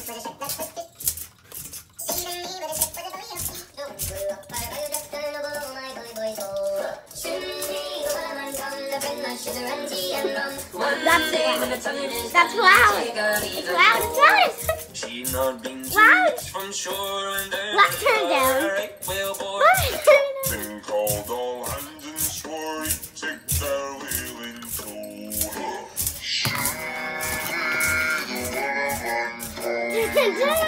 That's it. That's loud. It's loud. It's loud. Loud. Let's turn it down. Let's turn it down.